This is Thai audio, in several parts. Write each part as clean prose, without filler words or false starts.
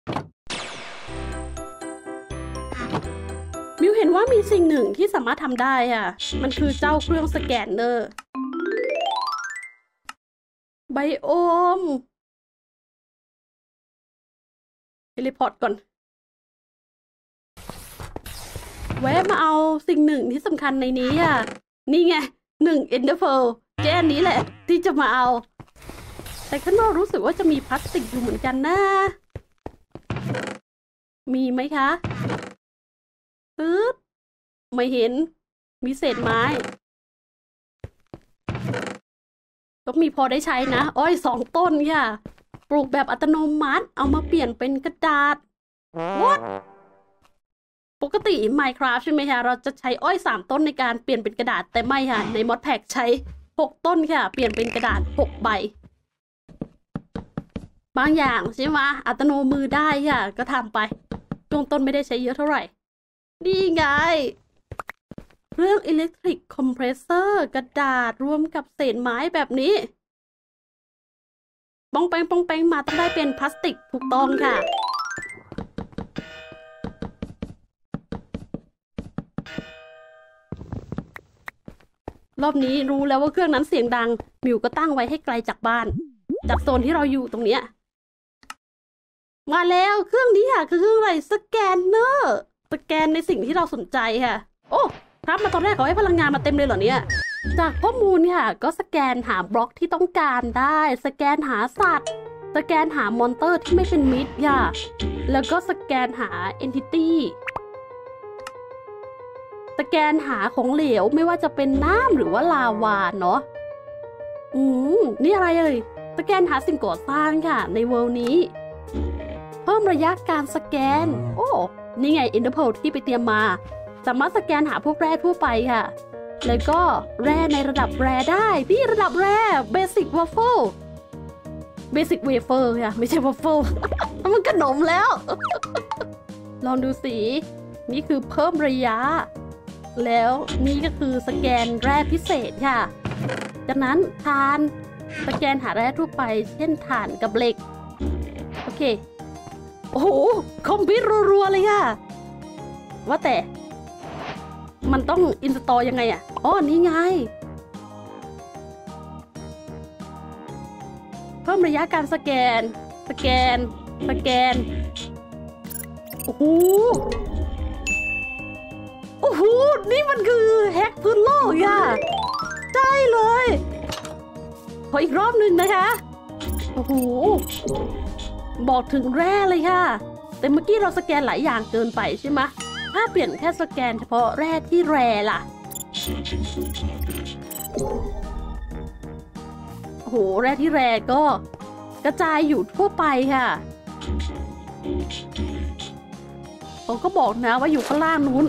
มิวเห็นว่ามีสิ่งหนึ่งที่สามารถทำได้อ่ะมันคือเจ้าเครื่องสแกนเนอร์ไบโอมเทเลพอร์ตก่อนแวะมาเอาสิ่งหนึ่งที่สำคัญในนี้อ่ะนี่ไง1 Ender Pearl แค่นี้แหละที่จะมาเอาแต่ข้างนอกรู้สึกว่าจะมีพลาสติกอยู่เหมือนกันนะมีไหมคะไม่เห็นมีเศษไม้ต้องมีพอได้ใช้นะอ้อย2 ต้นค่ะปลูกแบบอัตโนมัติเอามาเปลี่ยนเป็นกระดาษ What? ปกติ Minecraft ใช่ไหมคะเราจะใช้อ้อย3 ต้นในการเปลี่ยนเป็นกระดาษแต่ไม่ค่ะใน Modpack ใช้6 ต้นค่ะเปลี่ยนเป็นกระดาษ6 ใบบางอย่างใช่ไหมอัตโนมือได้ค่ะก็ทำไปช่วงต้นไม่ได้ใช้เยอะเท่าไหร่นี่ไงเครื่องอิเล็กทริกคอมเพรสเซอร์กระดาษรวมกับเศษไม้แบบนี้ปองแปงมาต้องได้เป็นพลาสติกถูกต้องค่ะรอบนี้รู้แล้วว่าเครื่องนั้นเสียงดังมิวก็ตั้งไว้ให้ไกลจากบ้านจากโซนที่เราอยู่ตรงเนี้ยมาแล้วเครื่องนี้ค่ะคือเครื่องอะไรสแกนเนอร์สแกนในสิ่งที่เราสนใจค่ะโอ้ครับมาตอนแรกเขาให้พลังงานมาเต็มเลยเหรอเนี่ยจากข้อมูลค่ะก็สแกนหาบล็อกที่ต้องการได้สแกนหาสัตว์สแกนหามอนเตอร์ที่ไม่เป็นมิตรค่ะแล้วก็สแกนหาเอนติตี้สแกนหาของเหลวไม่ว่าจะเป็นน้ำหรือว่าลาวาเนาะนี่อะไรเอ่ยสแกนหาสิ่งก่อสร้างค่ะในเวิลด์นี้เพิ่มระยะการสแกนโอ้นี่ไง Ender Pearl ที่ไปเตรียมมาสามารถสแกนหาพวกแร่ทั่วไปค่ะแล้วก็แร่ในระดับแร่ได้นี่ระดับแร่ Basic Waffle Basic Wafer ค่ะไม่ใช่ Waffle มันขนมแล้ว ลองดูสินี่คือเพิ่มระยะแล้วนี่ก็คือสแกนแร่พิเศษค่ะจากนั้นถ่านสแกนหาแร่ทั่วไปเช่นถ่านกับเหล็กโอเคโอ้โหคอมพิวรัวๆเลยค่ะว่าแต่มันต้องอินสตอลยังไงอ่ะอ๋อนี่ไงเพิ่มระยะการสแกนโอ้โหนี่มันคือแฮกพื้นโลกอ่ะใช่เลยขออีกรอบหนึ่งนะคะโอ้โหบอกถึงแร่เลยค่ะแต่เมื่อกี้เราสแกนหลายอย่างเกินไปใช่ไหมถ้าเปลี่ยนแค่สแกนเฉพาะแร่ที่แร่ล่ะโอ้โหแร่ที่แร่ก็กระจายอยู่ทั่วไปค่ะเขาก็บอกนะว่าอยู่ข้างล่างนู้น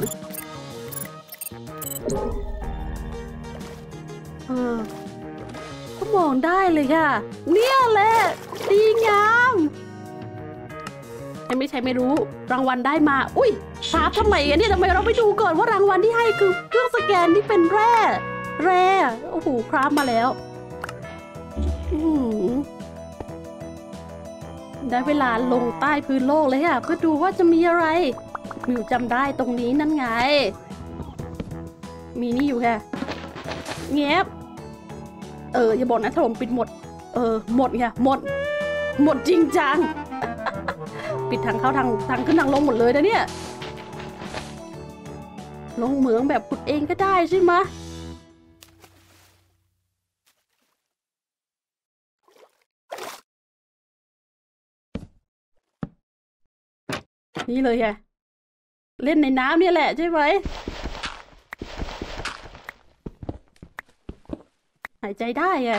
ก็มองได้เลยค่ะเนี่ยแหละดีงามไม่ใช่ไม่รู้รางวัลได้มาอุ้ยคราฟทำไมกันเนี่ยทำไมเราไปดูก่อนว่ารางวัลที่ให้คือเครื่องสแกนที่เป็นแร่โอ้โหคราฟมาแล้วได้เวลาลงใต้พื้นโลกเลยค่ะเพื่อดูว่าจะมีอะไรมิวจำได้ตรงนี้นั่นไงมีนี่อยู่ค่ะเงียบอย่าบอกนะถล่มปิดหมดหมดค่ะหมดจริงจัง ปิดทางเข้าทางขึ้นทางลงหมดเลยนะเนี่ยลงเหมืองแบบขุดเองก็ได้ใช่ไหมนี่เลยค่ะเล่นในน้ำเนี่ยแหละใช่ไหมหายใจได้อ่ะ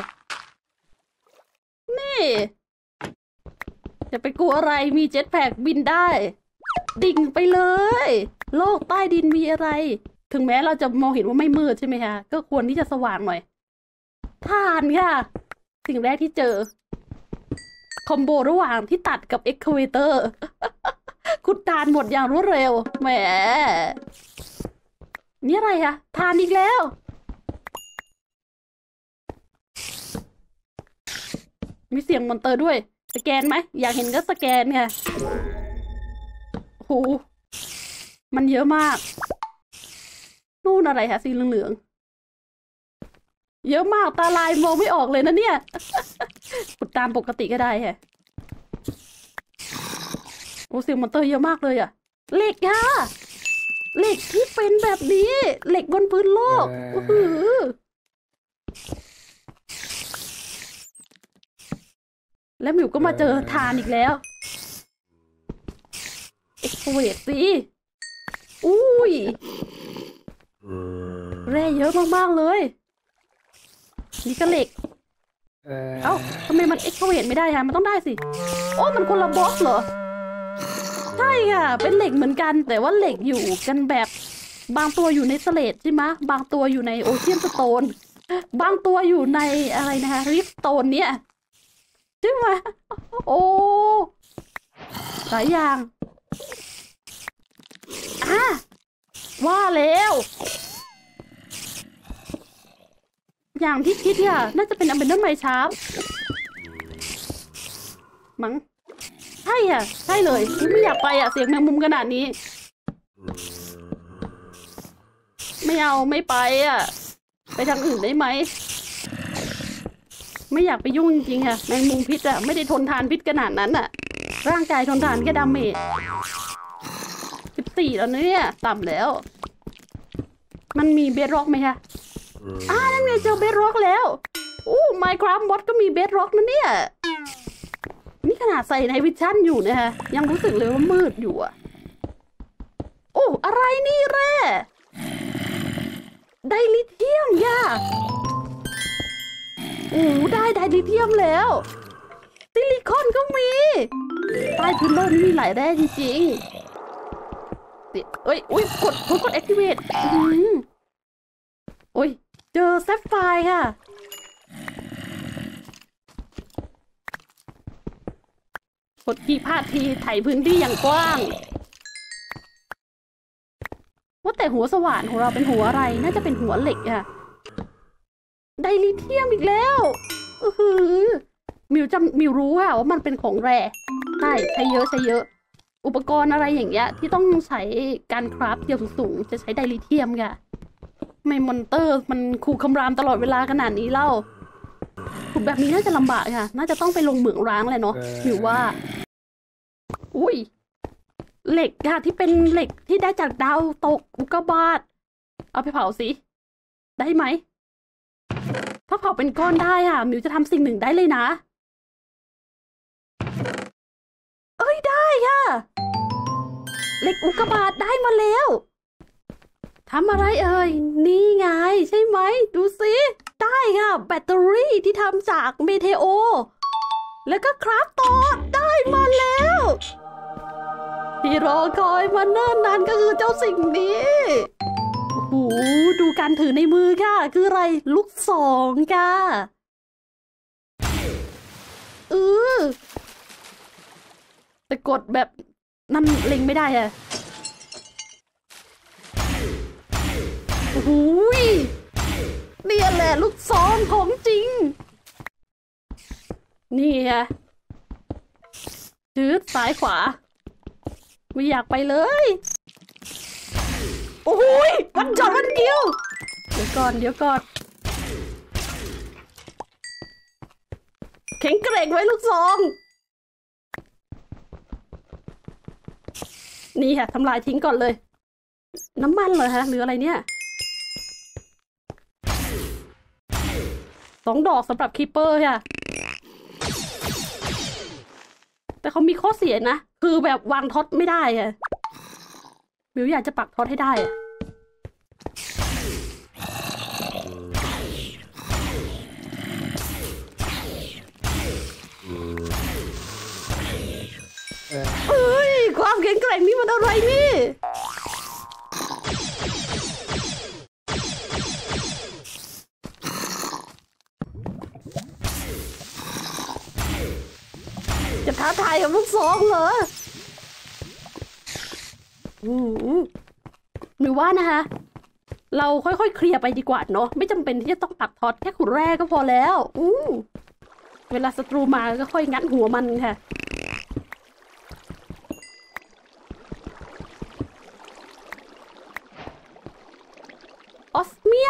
นี่จะไปกลัวอะไรมีเจ็ตแพ็กบินได้ดิ่งไปเลยโลกใต้ดินมีอะไรถึงแม้เราจะมองเห็นว่าไม่มืดใช่ไหมคะก็ควรที่จะสว่างหน่อยถ่านค่ะสิ่งแรกที่เจอคอมโบระหว่างที่ตัดกับเอ็กคาเวเตอร์ขุดถ่านหมดอย่างรวดเร็วแหมนี่อะไรอะถ่านอีกแล้วมีเสียงมอนเตอร์ด้วยสแกนไหมอยากเห็นก็สแกนค่ะหมันเยอะมากนู่นอะไรคะสีเหลืองๆเยอะมากตาลายมองไม่ออกเลยนะเนี่ยขุดตามปกติก็ได้แฮะโอ้เสียงมอนเตอร์เยอะมากเลยอะเหล็กค่ะเหล็กที่เป็นแบบนี้เหล็กบนพื้นโลกแล้วหมิวก็มาเจอทานอีกแล้วเอ็กซ์เวดสิอุ้ยแร่เยอะมากๆเลยนี่ก็เหล็กเอ้าทำไมมันเอ็กซ์เวดไม่ได้คะมันต้องได้สิโอ้มันคนละบล็อกเหรอใช่ค่ะเป็นเหล็กเหมือนกันแต่ว่าเหล็กอยู่กันแบบบางตัวอยู่ในสเลดใช่ไหมบางตัวอยู่ในโอเชียนสโตนบางตัวอยู่ในอะไรนะคะริฟสโตนเนี่ยใช่ไหมโอ้หลายอย่างว่าแล้วอย่างที่คิดค่ะน่าจะเป็นอเมนเดอร์ไมชาร์ปมั้งใช่ค่ะใช่เลยไม่อยากไปเสียงแมงมุมขนาดนี้ไม่เอาไม่ไปไปทางอื่นได้ไหมไม่อยากไปยุ่งจริงๆค่ะแมงมุมพิษไม่ได้ทนทานพิษขนาดนั้นร่างกายทนทานแค่ดาเมจ14แล้วเนี่ยต่ำแล้วมันมีเบดร็อกไหมคะนั่นไงเจอเบดร็อกแล้วMinecraft มอดก็มีเบดร็อกนะเนี่ยนี่ขนาดใส่ในวิชั่นอยู่นะคะยังรู้สึกเลยว่ามืดอยู่อะไรนี่แร่ไดลิเทียมได้ไดลิเทียมแล้วซิลิคอนก็มีใต้พื้นโลกนี่มีหลายแร่จริงๆกด activate เจอแซฟไฟร์ค่ะกดกี่พาดทีไถพื้นที่อย่างกว้างว่าแต่หัวสว่านของเราเป็นหัวอะไรน่าจะเป็นหัวเหล็กไดลิเทียมอีกแล้วมิวรู้ว่ามันเป็นของแร่ใช้เยอะอุปกรณ์อะไรอย่างเงี้ยที่ต้องใช้การคราฟเดียวสูงจะใช้ไดลิเทียมค่ะไม่มอนเตอร์มันขู่คำรามตลอดเวลาขนาดนี้เล่าขุดแบบนี้น่าจะลำบากค่ะน่าจะต้องไปลงเหมืองร้างเลยเนาะหรือว่าเหล็กค่ะที่เป็นเหล็กที่ได้จากดาวตกอุกกาบาตเอาไปเผาสิได้ไหมถ้าเผาเป็นก้อนได้มิวจะทำสิ่งหนึ่งได้เลยนะได้ค่ะเหล็กอุกกาบาตได้มาแล้วทำอะไรนี่ไงใช่ไหมดูสิได้ค่ะแบตเตอรี่ที่ทำจากเมเทโอแล้วก็คราฟต่อได้มาแล้วที่รอคอยมาเนิ่นนานก็คือเจ้าสิ่งนี้ดูการถือในมือค่ะคืออะไรลูกศรค่ะแต่กดแบบนั่นเล็งไม่ได้เนี่ยแหละลูกศรของจริงนี่จืดซ้ายขวาไม่อยากไปเลยวันจอดวันเดียวเดี๋ยวก่อนแข็งแกร่งไว้ลูกซองนี่ค่ะทำลายทิ้งก่อนเลยน้ำมันเหรอหรืออะไรเนี่ย2 ดอกสำหรับคีเปอร์ค่ะแต่เขามีข้อเสียนะคือแบบวางท็อตไม่ได้มิวอยากจะปักท็อตให้ได้ความแข็งแกร่งนี่มันอะไรนี่จะท้าทายกับลูกซองเหรอหรือว่านะคะเราค่อยๆเคลียร์ไปดีกว่าเนาะไม่จำเป็นที่จะต้องปักท็อตแค่ขุดแร่ก็พอแล้วเวลาศัตรูมาก็ค่อยงัดหัวมันค่ะ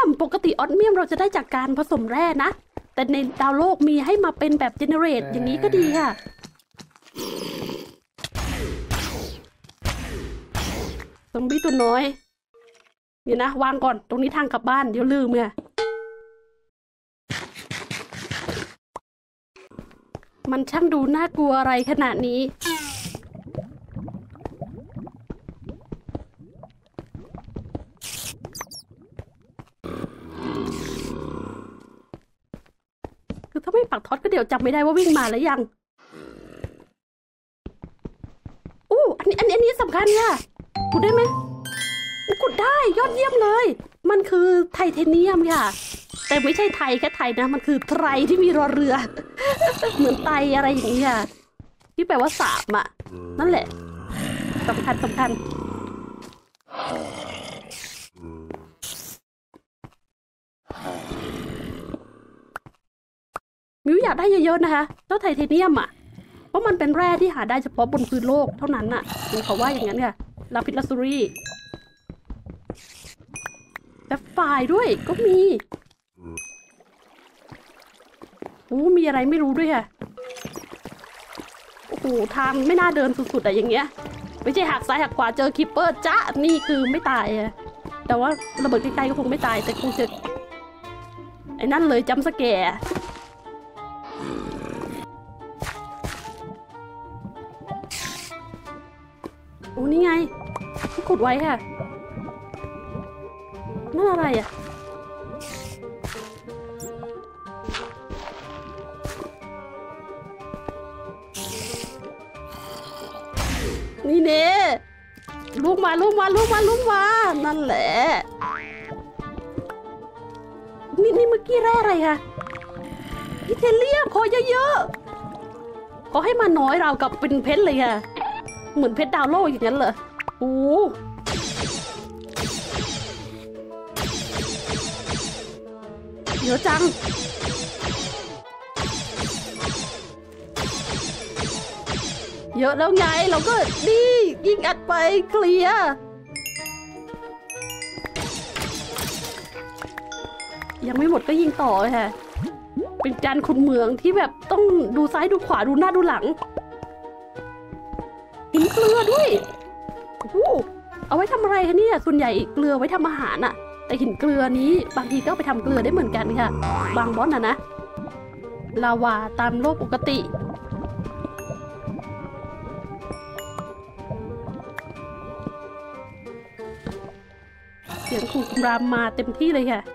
มปกติออสเมียมเราจะได้จากการผสมแร่นะแต่ในดาวโลกมีให้มาเป็นแบบเจเนเรตอย่างนี้ก็ดีค่ะซอมบี้ตัวน้อยเดี๋ยวนะวางก่อนตรงนี้ทางกลับบ้านเดี๋ยวลืมไงมันช่างดูน่ากลัวอะไรขนาดนี้คือถ้าไม่ปักท็อตก็เดี๋ยวจำไม่ได้ว่าวิ่งมาแล้วยังอู้อันนี้สำคัญค่ะกดได้ไหมกดได้ยอดเยี่ยมเลยมันคือไทเทเนียมค่ะแต่ไม่ใช่ไทยแค่ไทยนะมันคือไตรที่มีรอเรือ เหมือนไตอะไรอย่างนี้ค่ะที่แปลว่าสามอ่ะนั่นแหละสำคัญมิวอยากได้เยอะๆนะคะเจ้าไทเทเนียมอ่ะเพราะมันเป็นแร่ที่หาได้เฉพาะบนพื้นโลกเท่านั้นน่ะเขาว่าอย่างนั้นค่ะลาพิสลาซูรี่และไฟด้วยก็มีมีอะไรไม่รู้ด้วยค่ะโอ้โหทางไม่น่าเดินสุดๆอะอย่างเงี้ยไม่ใช่หักซ้ายหักขวาเจอคิปเปอร์จ้านี่คือไม่ตายอะแต่ว่าระเบิดใกล้ๆก็คงไม่ตายแต่คงจะไอ้นั่นเลยจัมป์สแกร์โอ้นี่ไงที่ขุดไว้ค่ะนั่นอะไรอ่ะนี่เน่ลูกมานั่นแหละนี่เมื่อกี้แร่อะไรคะอิเทเลียมขอเยอะๆขอให้มาน้อยเรากับเป็นเพชรเลยค่ะเหมือนเพชรดาวโลกอย่างนั้นเหรอโอ้เยอะจังเยอะแล้วไงเราก็ดียิงอัดไปเคลียร์ยังไม่หมดก็ยิงต่อค่ะเป็นการขุดเหมืองที่แบบต้องดูซ้ายดูขวาดูหน้าดูหลังหินเกลือด้วยเอาไว้ทำอะไรคะเนี่ยส่วนใหญ่เกลือไว้ทำอาหารอะแต่หินเกลือนี้บางทีก็ไปทำเกลือได้เหมือนกันค่ะบางบอสนะลาวาตามโลกปกติเสียงขู่คำรามมาเต็มที่เลยค่ะ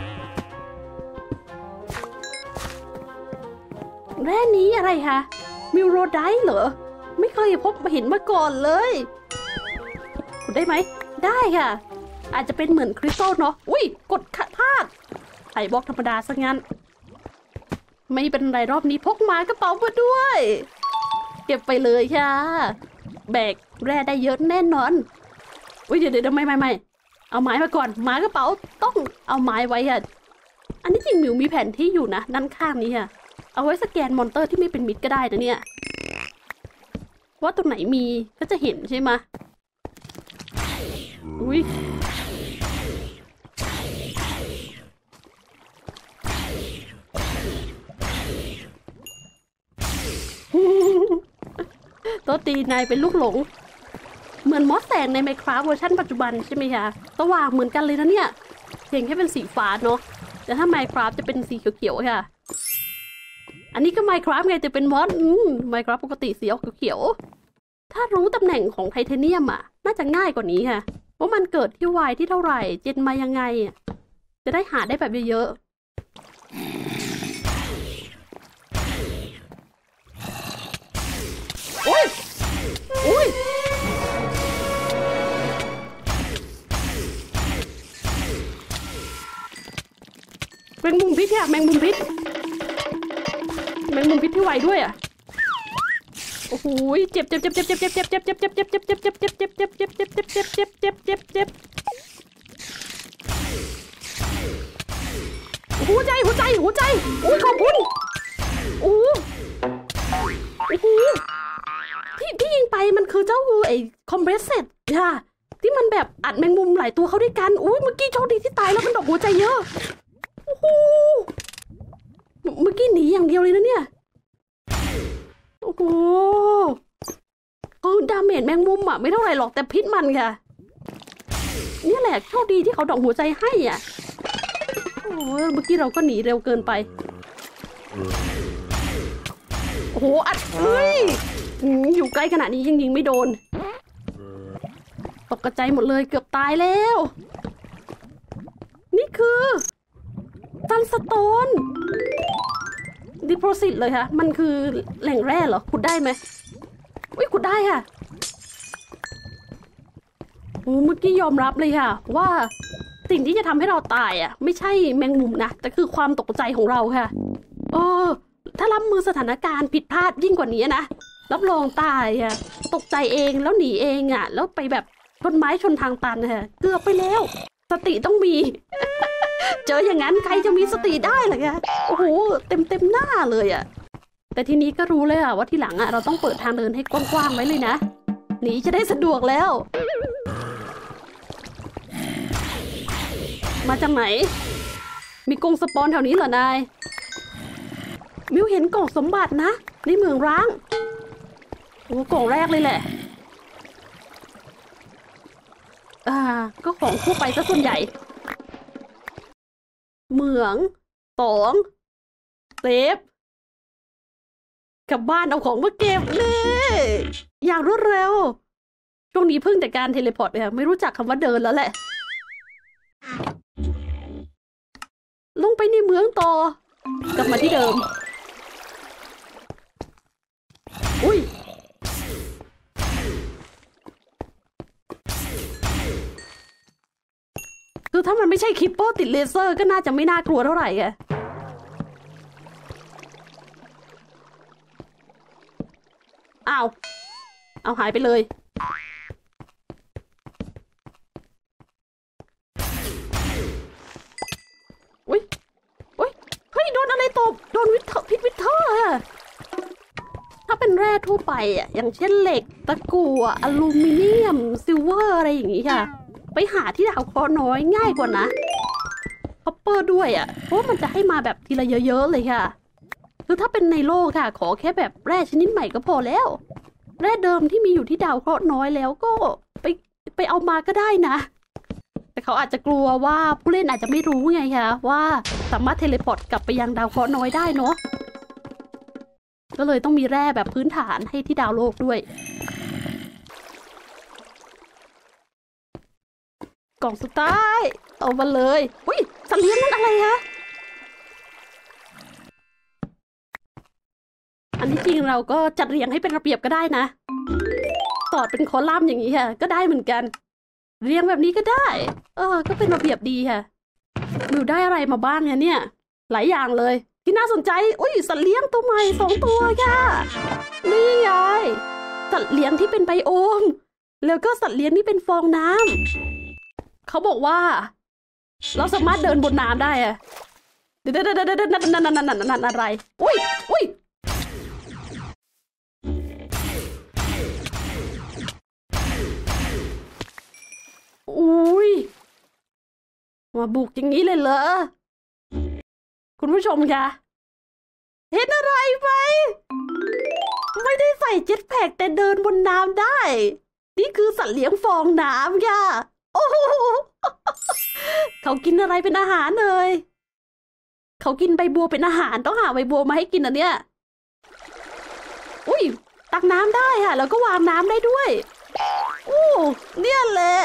แร่นี้อะไรคะมิวโรไดท์เหรอไม่เคยพบเห็นมาก่อนเลยกดได้ไหมได้ค่ะอาจจะเป็นเหมือนคริสตัลเนาะอุ้ยกดพลาดไถ่บล็อกธรรมดาซะงั้นไม่เป็นไรรอบนี้พกมากระเป๋ามาด้วยเก็บไปเลยค่ะแบกแร่ได้เยอะแน่นอนอุ้ยเดี๋ยวไม่เอาไม้มาก่อนไม้กระเป๋าต้องเอาไม้ไว้ค่ะอันนี้จริงมิวมีแผนที่อยู่นะด้านข้างนี้ค่ะเอาไว้สแกนมอนเตอร์ที่ไม่เป็นมิตรก็ได้นะเนี่ยว่าตรงไหนมีก็จะเห็นใช่ไหมอุ้ยตัวตีนายเป็นลูกหลงเหมือนมอสแตงใน Minecraft เวอร์ชันปัจจุบันใช่ไหมคะสว่างเหมือนกันเลยนะเนี่ยเพียงแค่เป็นสีฟ้าเนาะแต่ถ้า Minecraft จะเป็นสีเขียวๆค่ะอันนี้ก็ Minecraft ไงจะเป็นมอสMinecraft ปกติสีออกเขียวถ้ารู้ตำแหน่งของไทเทเนียมอ่ะน่าจะง่ายกว่านี้ค่ะว่ามันเกิดที่วายที่เท่าไหร่เจนมายังไงจะได้หาได้แบบเยอะๆอุ้ยแมงมุมพิษค่ะแมงมุมพิษที่ไวด้วยอ่ะโอ้โหเจ็บหัวใจอุ้ยขอบคุณโอ้โหที่ยิงไปมันคือเจ้าไอ้คอมเพรสเซตค่ะที่มันแบบอัดแมงมุมหลายตัวเข้าด้วยกันอุ้ยเมื่อกี้โชคดีที่ตายแล้วมันดอกหัวใจเยอะโอ้โหเมื่อกี้หนีอย่างเดียวเลยนะเนี่ยโอ้โหคือดาเมจแมงมุมอะไม่เท่าไหร่หรอกแต่พิษมันค่ะนี่แหละโชคดีที่เขาดอกหัวใจให้อ่ะโอ้เมื่อกี้เราก็หนีเร็วเกินไปโอ้โหอัดเฮ้ยอยู่ใกล้ขนาดนี้ยังยิงไม่โดนตกกระจายหมดเลยเกือบตายแล้วนี่คือซันสโตนดิโพซิตเลยค่ะมันคือแหล่งแร่เหรอขุดได้ไหมอุ้ยขุดได้ค่ะโอ้เมื่อกี้ยอมรับเลยค่ะว่าสิ่งที่จะทำให้เราตายอ่ะไม่ใช่แมงมุมนะแต่คือความตกใจของเราค่ะถ้ารับมือสถานการณ์ผิดพลาดยิ่งกว่านี้นะรับรองตายอ่ะตกใจเองแล้วหนีเองอ่ะแล้วไปแบบชนไม้ชนทางตันค่ะเกือบไปแล้วสติต้องมี เจออย่างนั้นใครจะมีสติได้ล่ะคะโอ้โหเต็มหน้าเลยอ่ะแต่ทีนี้ก็รู้เลยอ่ะว่าทีหลังอ่ะเราต้องเปิดทางเดินให้กว้างๆไว้เลยนะหนีจะได้สะดวกแล้วมาจากไหนมีกรงสปอนแถวนี้เหรอนายมิวเห็นกล่องสมบัตินะในเมืองร้างโอ้กล่องแรกเลยแหละก็ของทั่วไปซะส่วนใหญ่เหมือง2เซฟกลับบ้านเอาของมาเก็บเลยอย่างรวดเร็วช่วงนี้เพิ่งแต่การเทเลพอร์ตเนี่ยไม่รู้จักคำว่าเดินแล้วแหละลงไปในเมืองต่อกลับมาที่เดิมอุ้ยคือถ้ามันไม่ใช่คิปเปอร์ติดเลเซอร์ก็น่าจะไม่น่ากลัวเท่าไหร่แกเอาหายไปเลยอุ้ยเฮ้ยโดนอะไรตบโดนพิษวิเทอร์อะถ้าเป็นแร่ทั่วไปอ่ะอย่างเช่นเหล็กตะกั่วอลูมิเนียมซิลเวอร์อะไรอย่างงี้ค่ะไปหาที่ดาวเคราะห์น้อยง่ายกว่านะคอปเปอร์ด้วยอ่ะเพราะมันจะให้มาแบบทีละเยอะๆเลยค่ะคือถ้าเป็นในโลกค่ะขอแค่แบบแร่ชนิดใหม่ก็พอแล้วแร่เดิมที่มีอยู่ที่ดาวเคราะห์น้อยแล้วก็ไปเอามาก็ได้นะแต่เขาอาจจะกลัวว่าผู้เล่นอาจจะไม่รู้ไงคะว่าสามารถเทเลพอร์ตกลับไปยังดาวเคราะห์น้อยได้เนาะก็เลยต้องมีแร่แบบพื้นฐานให้ที่ดาวโลกด้วยกล่องสุดท้ายเอามาเลยอุ้ยสัตว์เลี้ยงนั่นอะไรคะอันที่จริงเราก็จัดเรียงให้เป็นระเบียบก็ได้นะสอดเป็นคอลัมน์อย่างนี้ค่ะก็ได้เหมือนกันเรียงแบบนี้ก็ได้ก็เป็นระเบียบดีค่ะมิวได้อะไรมาบ้างเนี่ยหลายอย่างเลยที่น่าสนใจอุ้ยสัตว์เลี้ยงตัวใหม่2ตัวค่ะนี่ไงสัตว์เลี้ยงที่เป็นไบโอมแล้วก็สัตว์เลี้ยงที่เป็นฟองน้ำเขาบอกว่าเราสามารถเดินบนน้ำได้อะเดี๋ยวนั่นอะไรอุ้ยมาบุกอย่างนี้เลยเหรอคุณผู้ชมคะเห็นอะไรไหมไม่ได้ใส่เจ็ตแพ็กแต่เดินบนน้ำได้นี่คือสัตว์เลี้ยงฟองน้ำค่ะโอ้โหเขากินอะไรเป็นอาหารเลยเขากินใบบัวเป็นอาหารต้องหาใบบัวมาให้กินอันเนี้ยอุ้ยตักน้ำได้ค่ะแล้วก็วางน้ำได้ด้วยเนี่ยแหละ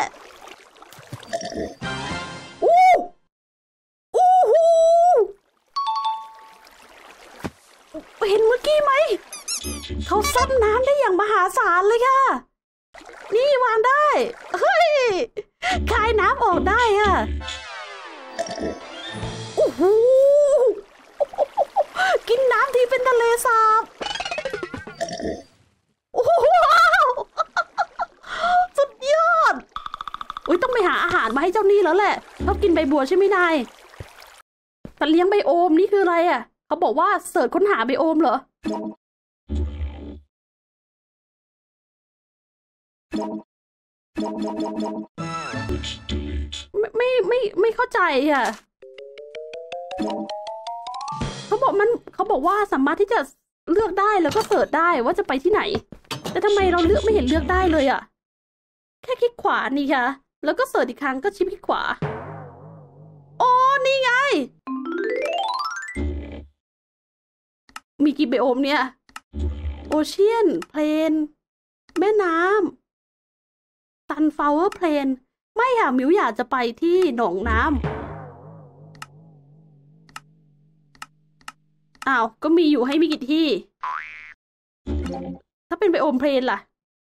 เห็นเมื่อกี้ไหมเขาซับน้ำได้อย่างมหาศาลเลยค่ะนี่วางได้เฮ้ยคายน้ำออกได้ค่ะโอ้โหกินน้ำทีเป็นทะเลสาบโอ้โหสุดยอดต้องไปหาอาหารมาให้เจ้านี่แล้วแหละชอบกินใบบัวใช่ไหมนายแต่เลี้ยงไบโอมนี่คืออะไรอ่ะเขาบอกว่าเสิร์ชค้นหาไบโอมเหรอไม่เข้าใจอ่ะเขาบอกว่าสามารถที่จะเลือกได้แล้วก็เสิร์ชได้ว่าจะไปที่ไหนแต่ทำไมเราไม่เห็นเลือกได้เลยอ่ะแค่คลิกขวานี่ค่ะแล้วก็เสิร์ชอีกครั้งก็ชิปคลิกขวาโอ้นี่ไงมีกี่ไบโอมเนี่ยโอเชียนเพลนแม่น้ำซันฟลาวเวอร์เพลนไม่ค่ะมิวอยากจะไปที่หนองน้ำอ้าวก็มีอยู่ให้มีกี่ที่ถ้าเป็นไบโอมเพลนล่ะ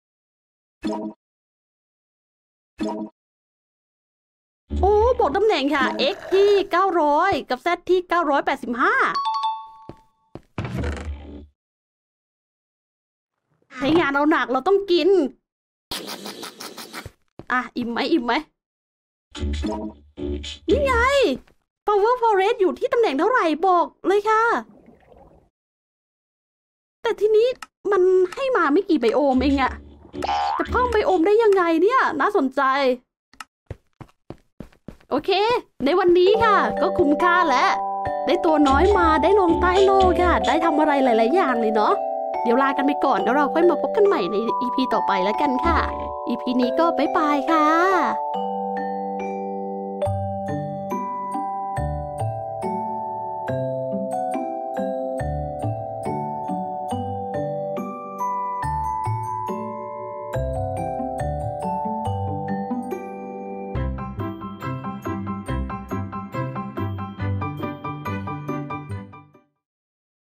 โอ้บอกตำแหน่งค่ะ x ที่900กับ z ที่985ใช้งานเราหนักเราต้องกินอ่ะอิ่มไหมนี่ไง Power Forest อยู่ที่ตำแหน่งเท่าไหร่บอกเลยค่ะแต่ทีนี้มันให้มาไม่กี่ไบโอมเองอะจะเพิ่มไบโอมได้ยังไงเนี่ยน่าสนใจโอเคในวันนี้ค่ะก็คุ้มค่าแล้วได้ตัวน้อยมาได้ลงใต้โลกค่ะได้ทำอะไรหลายๆอย่างเลยเนาะเดี๋ยวลากันไปก่อนแล้วเราค่อยมาพบกันใหม่ใน EP ต่อไปแล้วกันค่ะ EP นี้ก็บ๊ายบายค่ะ